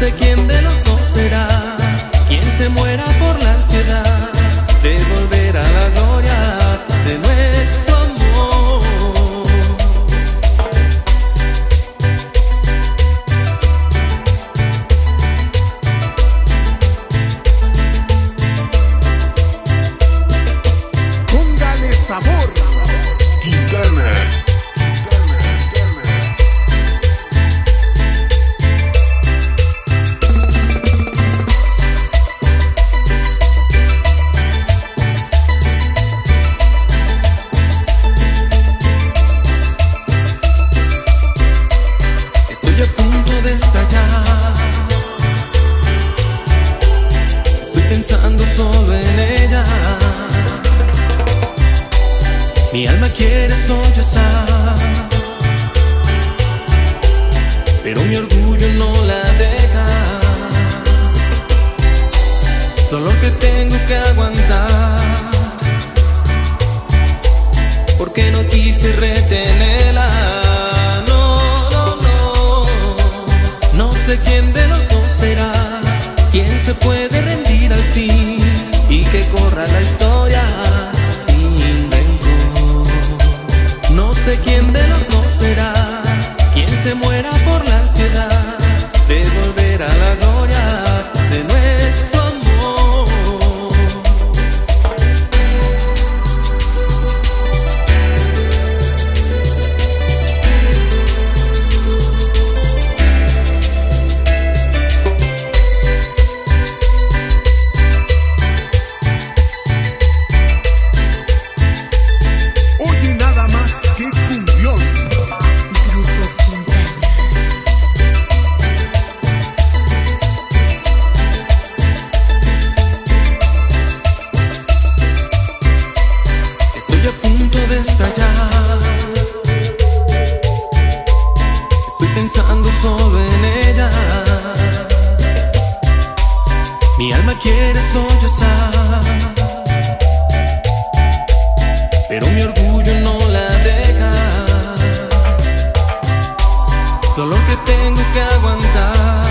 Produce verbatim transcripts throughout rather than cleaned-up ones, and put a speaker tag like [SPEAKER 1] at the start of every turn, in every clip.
[SPEAKER 1] sé quién de los dos será quien se muera por la ansiedad de volver a la gloria de nuestro amor.
[SPEAKER 2] Póngale sabor, Quintana.
[SPEAKER 1] Estoy a punto de estallar, estoy pensando solo en ella. Mi alma quiere sollozar, pero mi orgullo no la deja. Dolor que tengo que aguantar, porque no quise retenerla. No, no, no, no sé quién de los dos será quien se puede rendir al fin y que corra la historia sin rencor. No sé quién de los dos será quien se muera por la ansiedad de volver a la gloria de nuestro amor.
[SPEAKER 2] Oye nada más que cumbión.
[SPEAKER 3] Grupo Quintana.
[SPEAKER 1] Estoy a punto de estallar, estoy pensando solo en ella. Mi alma quiere sollozar, pero mi orgullo no la deja. Dolor que tengo que aguantar,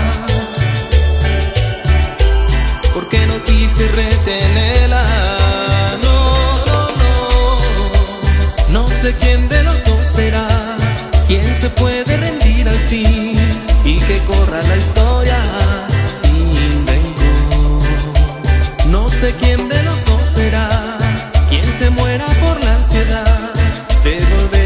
[SPEAKER 1] porque no quise retenerla. No, no, no, no sé quién de los dos será quien se puede rendir al fin y que corra la historia sin rencor. No sé quién de los dos será quien se muera por la ansiedad de volver